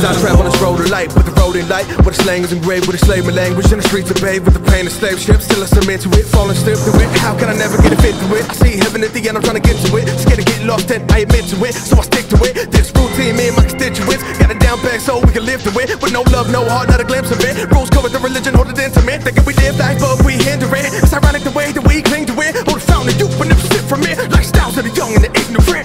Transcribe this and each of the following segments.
I travel on this road of light, with the road in light, where the slang is engraved with a slaving language, in the streets of bathed with the pain of slave ships. Still I submit to it, falling stiff to it. How can I never get a fit to it? I see heaven at the end, I'm trying to get to it. Scared to get lost and I admit to it, so I stick to it. This routine, me and my constituents got it down back so we can live to it. With no love, no heart, not a glimpse of it. Rules go with the religion, hold it intimate. Thinking we live life, but we hinder it. It's ironic the way that we cling to it. Hold the fountain of youth, but never sit from it. Lifestyles of the young and the ignorant.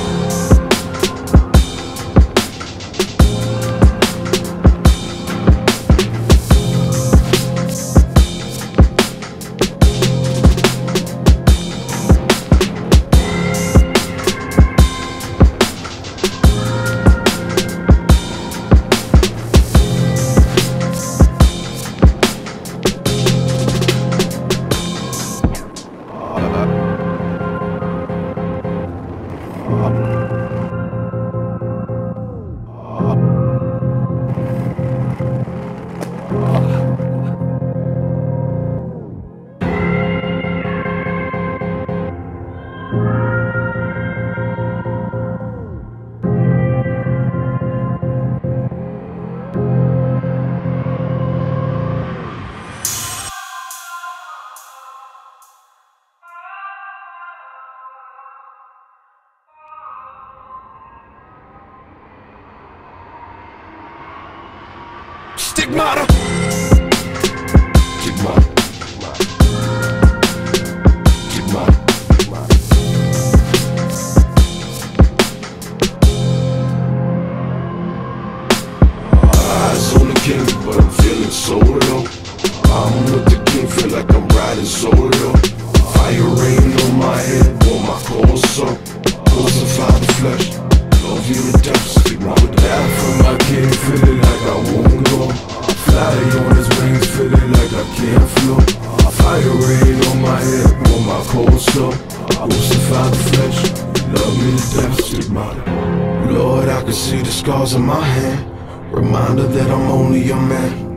Stigmata. Stigmata. Stigmata. Eyes on the king, but I'm feeling solo. I'm with the king, feel like I'm riding solo. Fire rain on my head, on my torso. Crucify the flesh, love you to death. Stigmata. Die for my king, feeling like I won't go. Fly on his wings, feeling like I can't float. Fire rain on my head, on my cold soul. Crucify the flesh, love me to death. Stigmata. Lord, I can see the scars on my hand, reminder that I'm only a man.